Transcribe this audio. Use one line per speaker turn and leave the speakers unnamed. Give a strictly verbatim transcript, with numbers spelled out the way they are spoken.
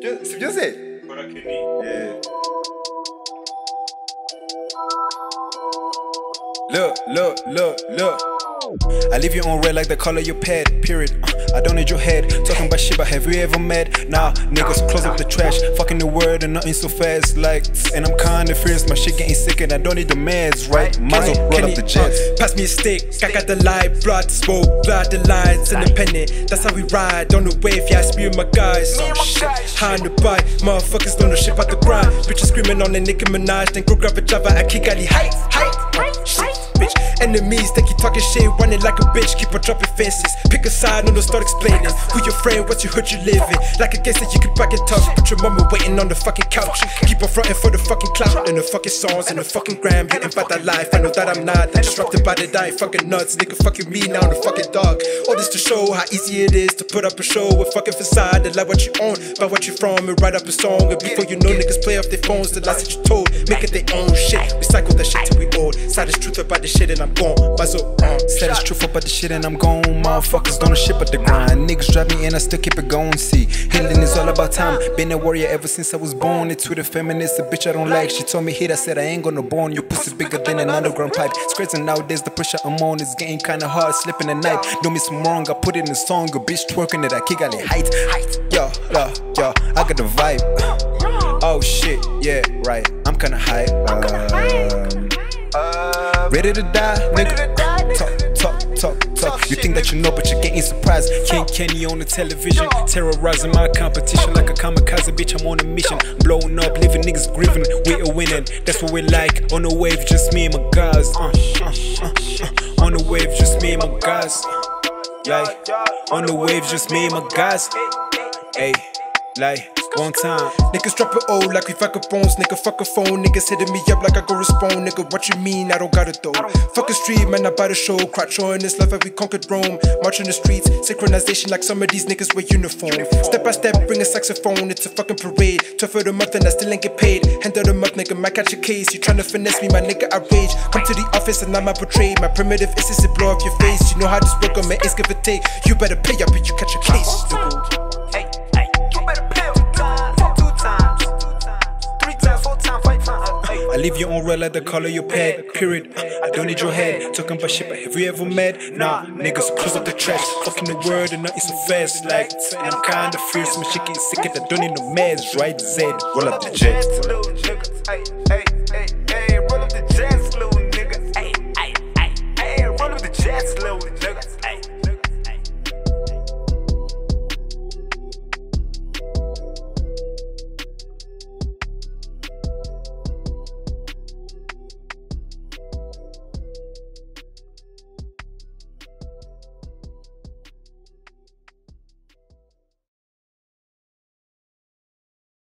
bien, c'est bien c'est. Yeah. Look, look, look, look. I leave you on red like the color of your pad, period. uh, I don't need your head, talking about shit, but have you ever met? Nah, niggas close up the trash, fucking the word and nothing so fast, like. And I'm kinda fierce, my shit getting sick and I don't need the meds, right? Muzzle, roll up the jets.
Uh, pass me a stick, I got the light, blood, smoke, blood, the lines, independent. That's how we ride, on the wave, yeah, I spew my guys. Some shit, high on the bike, motherfuckers don't know shit about the grind. Bitches screaming on the Nicki Minaj, then go grab a Java at Kigali Heights, height, uh, shit. Bitch. Enemies think you talking shit, running like a bitch, keep on dropping fences. Pick a side, no, no, start explaining who your friend, what you hood you live in. Like a guess that you could back and talk, but your mama waiting on the fucking couch. Keep on fronting for the fucking clout, and the fucking songs, and the fucking gram, hitting by that life. I know that I'm not disrupted by the dying fucking nuts. Nigga fucking me now, the fucking dog. All this to show how easy it is to put up a show with fucking facade, and like what you own, by what you from, and write up a song. And before you know, niggas play off their phones, the lies that you told, make it their own shit. Recycle that shit till we old. Saddest truth about the shit and I'm gone. Bazo, uh, saddest truth about the shit and I'm gone. Motherfuckers gonna ship at the grind. Niggas drive me and I still keep it going. See, healing is all about time. Been a warrior ever since I was born. It's with a feminist, a bitch I don't like. She told me hit, I said I ain't gonna born. Your pussy bigger than an underground pipe. Scratching nowadays, the pressure I'm on is getting kinda hard. Slipping at night, do me some wrong. I put it in a song, a bitch twerking it. I kick out the height. Yo, yo, yo, I got the vibe. Oh shit, yeah, right. I'm kinda hype. Um, ready to die, nigga. Talk, talk, talk, talk. You think that you know, but you're getting surprised. King Kenny on the television, terrorizing my competition like a kamikaze, bitch. I'm on a mission, blowing up, leaving niggas grieving. We are winning, that's what we like. On the wave, just me and my guys. Uh, uh, uh, uh. On the wave, just me and my guys. Yeah, on the wave, just me and my guys. Hey, like. One time, niggas drop it old like we vagabonds. Nigga, fuck a phone, niggas hitting me up like I go respond. Nigga, what you mean? I don't got it though. Fuck a street, man, I buy the show. Crouch on this life like we conquered Rome. March in the streets, synchronization like some of these niggas wear uniform. Step by step, bring a saxophone, it's a fucking parade. Twelve of the month and I still ain't get paid. Hand of the month, nigga, might catch a case. You tryna finesse me, my nigga, I rage. Come to the office and I'm out portrayed. My primitive is to blow off your face. You know how this work on my ace, give or take. You better pay up if you catch a case. I leave you on red like the color of your pad, period. I don't need your head, talking about shit, but have you ever met? Nah, niggas close up the trash, fucking the word and nothing so fast, like. And I'm kinda fierce, my shit getting sick and I don't need no meds, right? Z, roll up the jet.